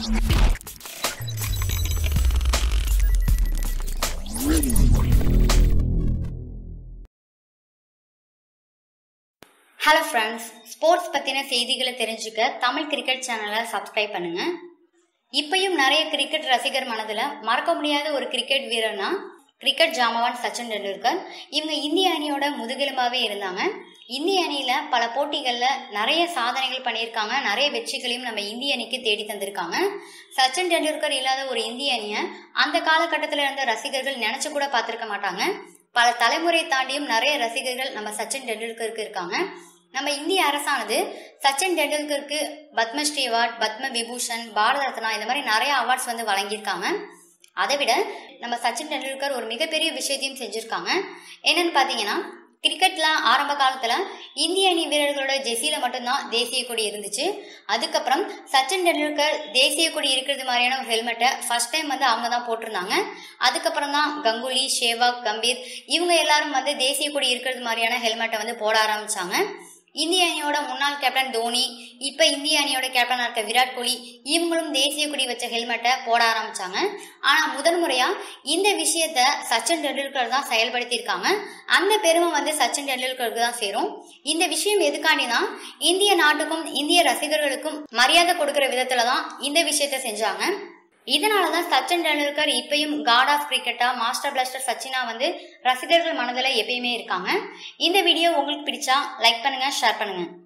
Hello friends, sports பற்றின செய்திகளை தெரிஞ்சுக்க தமிழ் கிரிக்கெட் சேனலை சப்ஸ்கிரைப் பண்ணுங்க. இப்பயும் நிறைய கிரிக்கெட் ரசிகர் மனதில் மறக்க முடியாத ஒரு கிரிக்கெட் வீரர்னா கிரிக்கெட் ஜாம்பவான் சச்சின் டெண்டுல்கர். இவங்க இந்திய அணியோட முதுகெலும்பாகவே இருந்தாங்க. இந்திய அணியில் பல போட்டிகளில் நிறைய சாதனைகள் பண்ணியிருக்காங்க. நிறைய வெற்றிகளையும் நம்ம இந்திய அணிக்கு தேடி தந்திருக்காங்க. சச்சின் டெண்டுல்கர் இல்லாத ஒரு இந்திய அணியை அந்த காலகட்டத்தில் இருந்த ரசிகர்கள் நினைச்சு கூட பார்த்துருக்க மாட்டாங்க. பல தலைமுறை தாண்டியும் நிறைய ரசிகர்கள் நம்ம சச்சின் டெண்டுல்கருக்கு இருக்காங்க. நம்ம இந்திய அரசானது சச்சின் டெண்டுல்கருக்கு பத்மஸ்ரீ அவார்ட், பத்ம விபூஷன், பாரத ரத்னா இந்த மாதிரி நிறைய அவார்ட்ஸ் வழங்கியிருக்காங்க. அதை விட நம்ம சச்சின் டெண்டுல்கர் ஒரு மிகப்பெரிய விஷயத்தையும் செஞ்சுருக்காங்க. என்னன்னு பார்த்தீங்கன்னா, கிரிக்கெட்ல ஆரம்ப காலத்துல இந்திய அணி வீரர்களோட ஜெர்சியில மட்டும்தான் தேசிய கொடி இருந்துச்சு. அதுக்கப்புறம் சச்சின் டெண்டுல்கர் தேசிய கொடி இருக்கிறது மாதிரியான ஒரு ஹெல்மெட்டை ஃபர்ஸ்ட் டைம் அவங்க தான் போட்டிருந்தாங்க. அதுக்கப்புறம் தான் கங்குலி, சேவாக், கம்பீர் இவங்க எல்லாரும் தேசிய கொடி இருக்கிறது மாதிரியான ஹெல்மெட்டை போட ஆரம்பிச்சாங்க. இந்திய அணியோட முன்னாள் கேப்டன் தோனி, இப்ப இந்திய அணியோட கேப்டனா இருக்க விராட் கோலி இவங்களும் தேசிய கொடி வச்ச ஹெல்மெட்டை போட ஆரம்பிச்சாங்க. ஆனா முதன் முறையா இந்த விஷயத்த சச்சின் டெண்டுல்கர் தான் செயல்படுத்தியிருக்காங்க. அந்த பெருமை சச்சின் டெண்டுல்கருக்கு தான் சேரும். இந்த விஷயம் எதுக்காண்டினா, இந்திய நாட்டுக்கும் இந்திய ரசிகர்களுக்கும் மரியாதை கொடுக்கிற விதத்துலதான் இந்த விஷயத்த செஞ்சாங்க. இதனாலதான் சச்சின் டெண்டுல்கர் இப்பயும் காட் ஆஃப் கிரிக்கெட்டா, மாஸ்டர் பிளாஸ்டர் சச்சினா ரசிகர்கள் மனதில் எப்பயுமே இருக்காங்க. இந்த வீடியோ உங்களுக்கு பிடிச்சா லைக் பண்ணுங்க, ஷேர் பண்ணுங்க.